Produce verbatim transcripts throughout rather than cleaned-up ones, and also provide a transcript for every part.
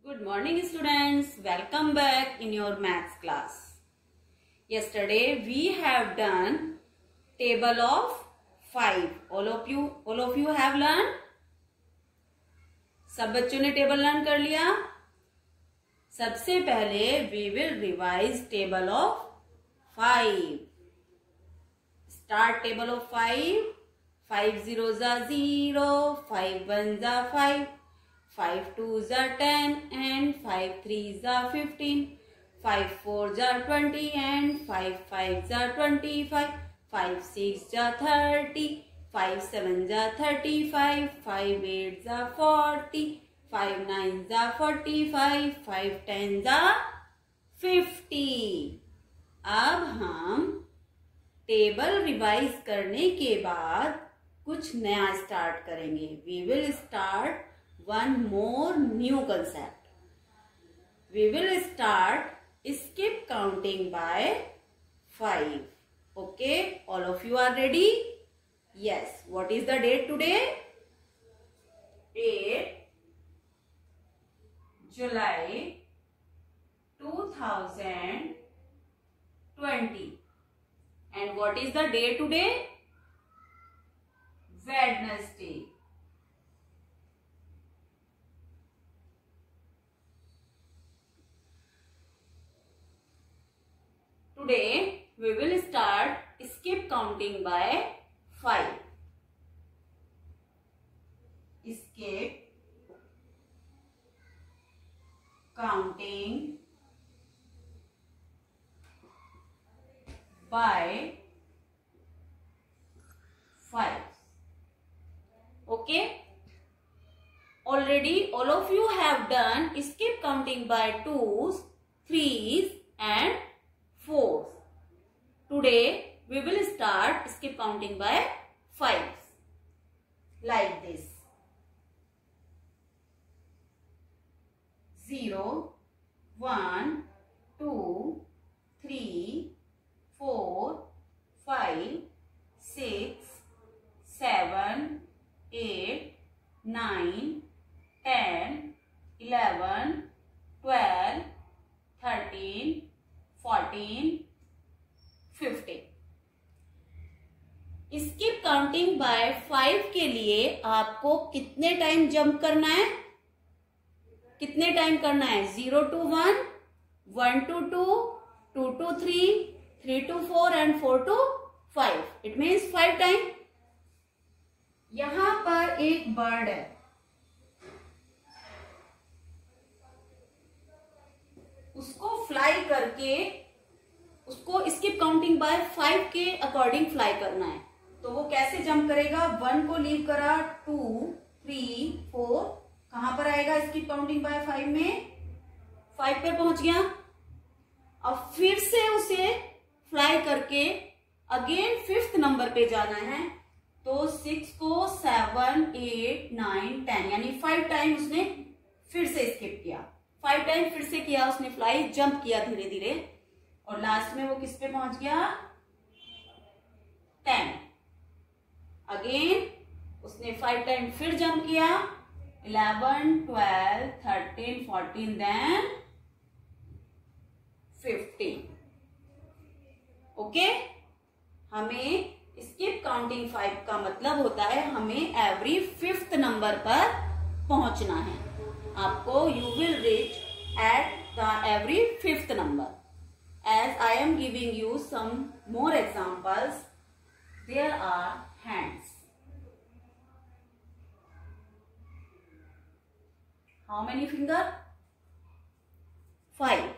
Good morning students, welcome back in your maths class. Yesterday we have done table of five. All of you, all of you have learned? सब बच्चों ने table learn कर लिया? सबसे पहले we will revise table of five. Start table of five. Five zeros are zero, five ones are five. Five twos are ten and five threes are fifteen. Five fours are twenty and five fives are twenty-five. Five sixes are thirty. Five sevens are thirty-five. Five eights are forty. Five nines are forty-five. Five tens are fifty. अब हम table revise करने के बाद कुछ नया start करेंगे. We will start one more new concept. We will start skip counting by five. Okay, all of you are ready? Yes. What is the date today? eighth July two thousand twenty. And what is the day today? Wednesday. Today we will start skip counting by five. Skip counting by five. Okay. Already all of you have done skip counting by twos, threes and fours. Today we will start skip counting by fives. Like this. Zero, one, two, three, four, five, six, seven, eight, nine, ten, eleven, twelve, thirteen, fourteen, fifteen. Skip counting by five के लिए आपको कितने time jump करना है? कितने time करना है? Zero to one, one to two, two to three, three to four and four to five. It means five time. यहां पर एक बर्ड है. उसको फ्लाई करके उसको स्किप काउंटिंग बाय फाइव के अकॉर्डिंग फ्लाई करना है. तो वो कैसे जंप करेगा? वन को लीव करा, टू, थ्री, फोर, कहां पर आएगा स्किप काउंटिंग बाय फाइव में? फाइव पे पहुंच गया. अब फिर से उसे फ्लाई करके अगेन फिफ्थ नंबर पे जाना है. तो सिक्स को सेवन, एट, नाइन, टेन यानी फाइव टाइम उसने फिर से स्किप किया. फाइव टाइम फिर से किया उसने फ्लाई, जंप किया धीरे धीरे और लास्ट में वो किस पे पहुंच गया? टेन. अगेन उसने फाइव टाइम फिर जंप किया. Eleven, twelve, thirteen, fourteen, then fifteen. Okay. हमें स्किप काउंटिंग फाइव का मतलब होता है हमें एवरी फिफ्थ नंबर पर पहुंचना है. आपको you will reach at the every fifth number. As I am giving you some more examples, there are hands. How many finger? Five.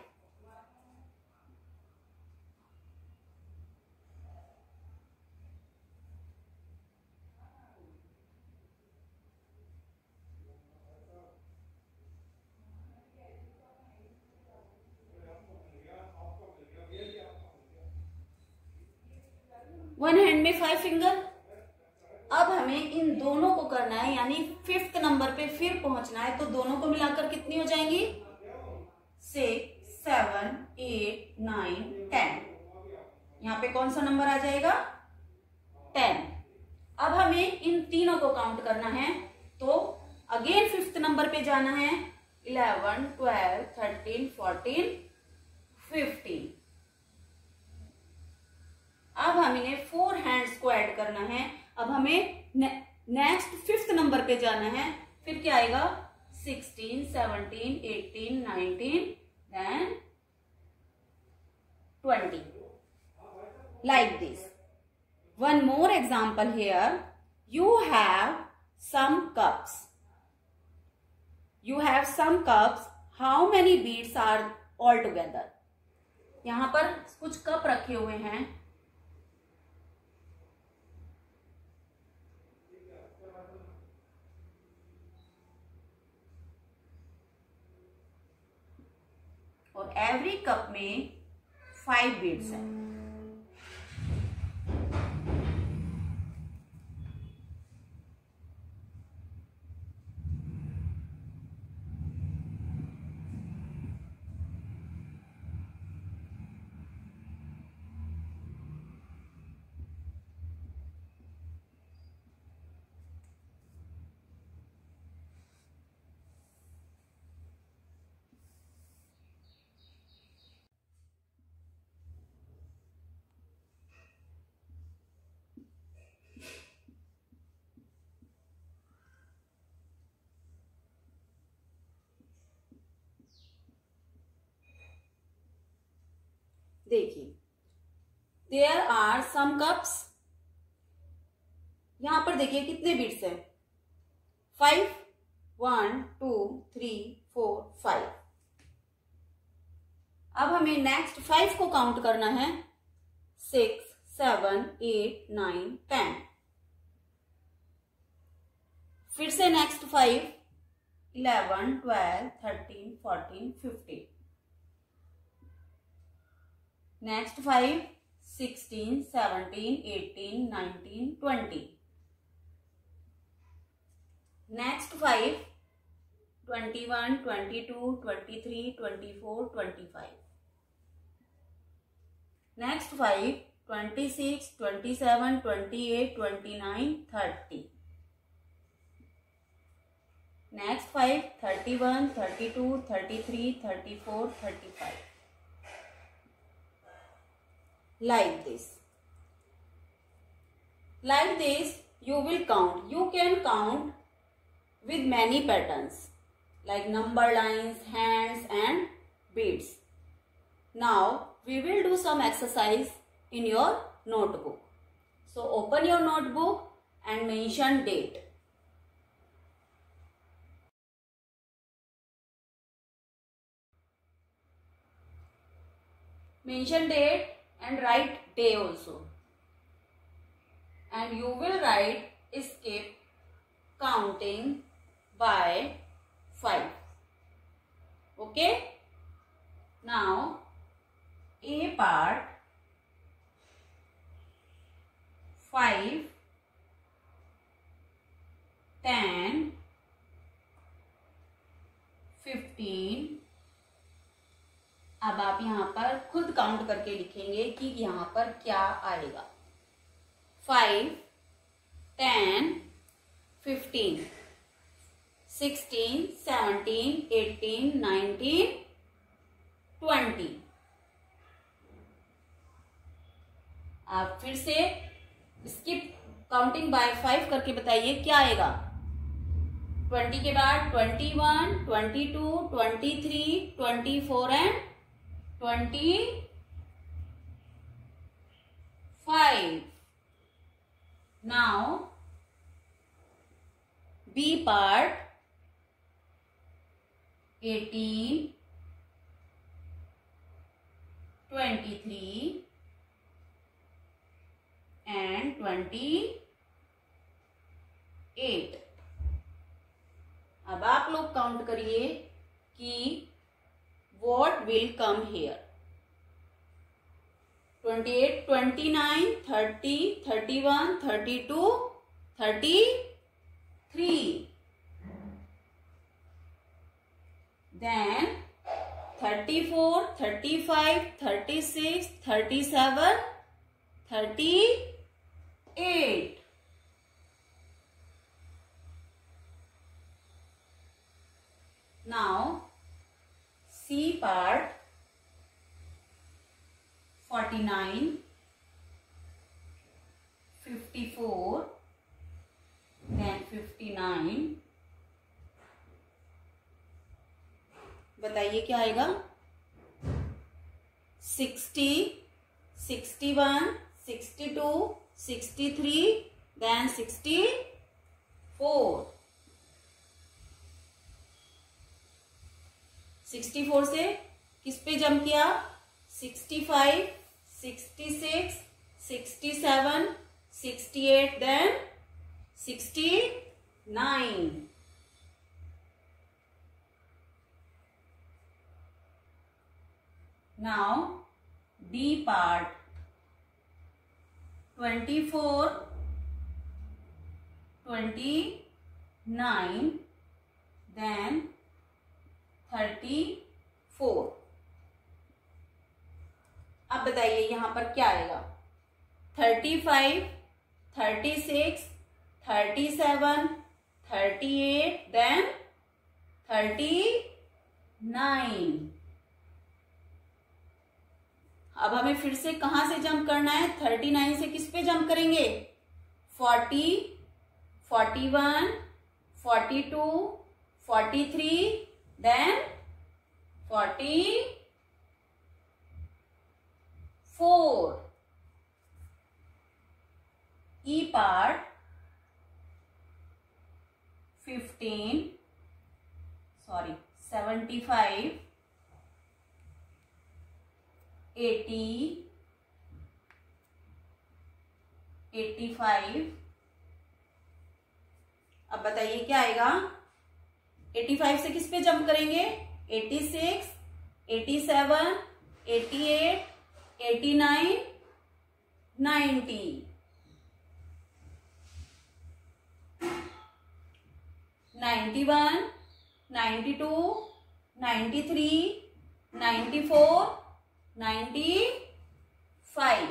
One hand में फाइव फिंगर. अब हमें इन दोनों को करना है यानी फिफ्थ नंबर पे फिर पहुंचना है. तो दोनों को मिलाकर कितनी हो जाएंगी? Six, seven, eight, nine, ten. यहाँ पे कौन सा नंबर आ जाएगा? टेन. अब हमें इन तीनों को काउंट करना है. तो अगेन फिफ्थ नंबर पे जाना है. Eleven, twelve, thirteen, fourteen, fifteen. अब हम इन्हें फोर हैंड्स को ऐड करना है। अब हमें नेक्स्ट फिफ्थ नंबर पे जाना है। फिर क्या आएगा? Sixteen, seventeen, eighteen, nineteen, then twenty, like this. One more example here. You have some cups. You have some cups. How many beads are all together? यहाँ पर कुछ कप रखे हुए हैं। और एवरी कप में फाइव बीड्स हैं। देखिए, देयर आर सम कप्स। यहां पर देखिए कितने बीड्स हैं? Five. One, two, three, four, five. अब हमें नेक्स्ट फाइव को काउंट करना है। Six, seven, eight, nine, ten. फिर से next five. Eleven, twelve, thirteen, fourteen, fifteen. Next five. Sixteen, seventeen, eighteen, nineteen, twenty. Next five. Twenty one, twenty two, twenty three, twenty four, twenty five. Next five. Twenty six, twenty seven, twenty eight, twenty nine, thirty. Next five. Thirty one, thirty two, thirty three, thirty four, thirty five. Like this. Like this you will count. You can count with many patterns like number lines, hands and beads. Now we will do some exercise in your notebook. So open your notebook and mention date. Mention date and write day also. And you will write skip counting by five. Okay? Now A part, five, ten, fifteen. अब आप यहाँ पर खुद count करके लिखेंगे कि यहाँ पर क्या आएगा। Five, ten, fifteen, sixteen, seventeen, eighteen, nineteen, twenty. आप फिर से स्किप काउंटिंग बाय फाइव करके बताइए क्या आएगा। ट्वेंटी के बाद twenty one, twenty two, twenty three, twenty four and twenty five. Now B part, eighteen, twenty-three and twenty-eight. अब आप लोग काउंट करिए कि what will come here. twenty-eight, twenty-nine, thirty, thirty-one, thirty-two, thirty-three. Then thirty-four, thirty-five, thirty-six, thirty-seven, thirty-eight. Now part forty-nine, fifty-four, then fifty-nine. बताइए क्या आएगा? sixty, sixty-one, sixty-two, sixty-three, then sixty-four. sixty-four से किस पे जंप किया? sixty-five, sixty-six, sixty-seven, sixty-eight, then sixty-nine. Now D part twenty-four, twenty-nine, then thirty-four. अब बताइए यहां पर क्या आएगा? thirty-five, thirty-six, thirty-seven, thirty-eight, then thirty-nine. अब हमें फिर से कहां से जंप करना है? thirty-nine से किस पे जंप करेंगे? forty, forty-one, forty-two, forty-three, then forty-four. E part fifteen, sorry, seventy-five, eighty, eighty-five. अब बताइए क्या आएगा? eighty-five से किस पे जंप करेंगे? eighty-six, eighty-seven, eighty-eight, eighty-nine, ninety. ninety-one, ninety-two, ninety-three, ninety-four, ninety-five.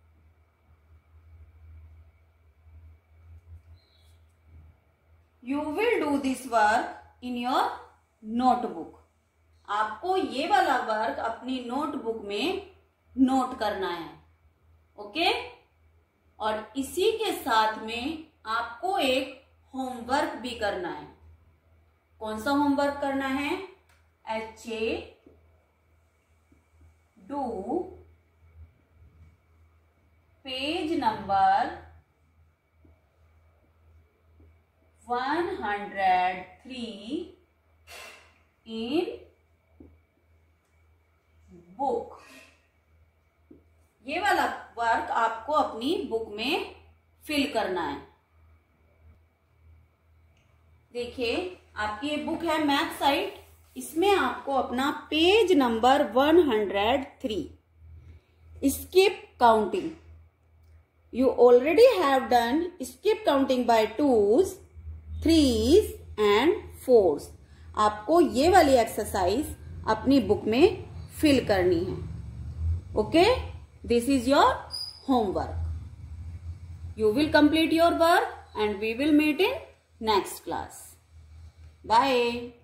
You will do this work in your notebook. आपको ये वाला वर्क अपनी नोटबुक में नोट करना है. ओके? और इसी के साथ में आपको एक होमवर्क भी करना है. कौन सा होमवर्क करना है? H A do page number one hundred three in book. ये वाला वर्क आपको अपनी बुक में फिल करना है. देखिए आपकी ये बुक है मैथ साइट. इसमें आपको अपना page number one hundred three skip counting. You already have done skip counting by twos, threes and fours. आपको ये वाली एक्सरसाइज अपनी बुक में फिल करनी है. Okay, this is your homework. You will complete your work and we will meet in next class. Bye.